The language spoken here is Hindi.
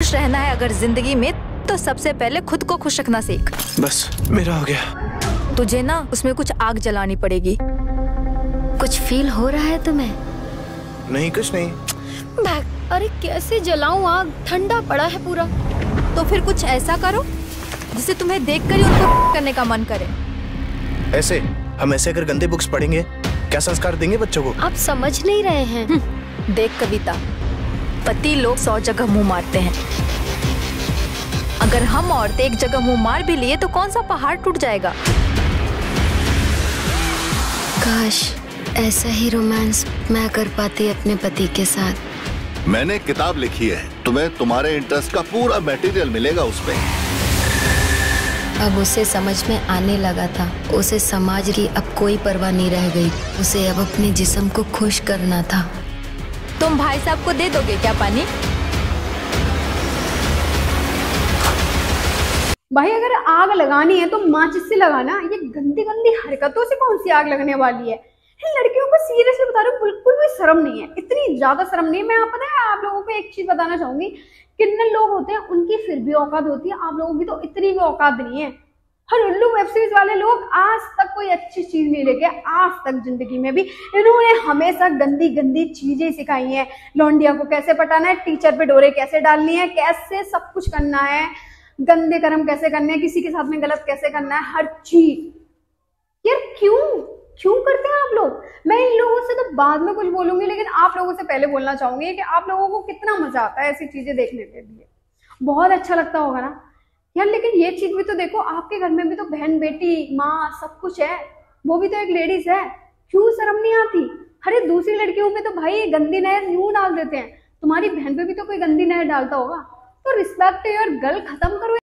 खुश रहना है अगर जिंदगी में, तो सबसे पहले खुद को खुश रखना सीख। बस मेरा हो गया। तुझे ना उसमें कुछ आग जलानी पड़ेगी। कुछ फील हो रहा है तुम्हें? नहीं, कुछ नहीं। अरे कैसे जलाऊं आग, ठंडा पड़ा है पूरा। तो फिर कुछ ऐसा करो जिसे तुम्हें देखकर ही उनको करने का मन करे। ऐसे हम ऐसे अगर गंदे बुक्स पढ़ेंगे क्या संस्कार देंगे बच्चों को? आप समझ नहीं रहे हैं। देख कविता, पति लोग 100 जगह मुंह मारते हैं। अगर हम औरतें एक जगह मुंह मार भी लिए तो कौन सा पहाड़ टूट जाएगा। काश ऐसा ही रोमांस मैं कर पाती अपने पति के साथ। मैंने किताब लिखी है, तुम्हें तुम्हारे इंटरेस्ट का पूरा मटेरियल मिलेगा उसमें। अब उसे समझ में आने लगा था, उसे समाज की अब कोई परवाह नहीं रह गई। उसे अब अपने जिस्म को खुश करना था। तुम भाई साहब को दे दोगे क्या पानी? भाई अगर आग लगानी है तो माचिस से लगाना। ये गंदी गंदी हरकतों से कौन सी आग लगने वाली है? लड़कियों को सीरियसली बता रही हूँ, बिल्कुल भी शर्म नहीं है, इतनी ज्यादा शर्म नहीं है। मैं पता है आप लोगों को एक चीज बताना चाहूंगी, कितने लोग होते हैं उनकी फिर भी औकात होती है, आप लोगों की तो इतनी भी औकात नहीं है। हर उल्लू वेब सीरीज वाले लोग आज तक कोई अच्छी चीज नहीं लेके, आज तक जिंदगी में भी इन्होंने हमेशा गंदी गंदी चीजें सिखाई हैं। लौंडिया को कैसे पटाना है, टीचर पे डोरे कैसे डालनी है, कैसे सब कुछ करना है, गंदे कर्म कैसे करने हैं, किसी के साथ में गलत कैसे करना है, हर चीज। यार क्यों करते हैं आप लोग? मैं इन लोगों से तो बाद में कुछ बोलूंगी, लेकिन आप लोगों से पहले बोलना चाहूंगी कि आप लोगों को कितना मजा आता है ऐसी चीजें देखने के लिए। बहुत अच्छा लगता होगा ना यार। लेकिन ये चीज भी तो देखो, आपके घर में भी तो बहन बेटी माँ सब कुछ है, वो भी तो एक लेडीज है। क्यों शर्म नहीं आती? अरे दूसरी लड़कियों पे तो भाई गंदी नहर यूं डाल देते हैं, तुम्हारी बहन पे भी तो कोई गंदी नहर डालता होगा। तो रिस्पेक्ट योर गर्ल खत्म करो।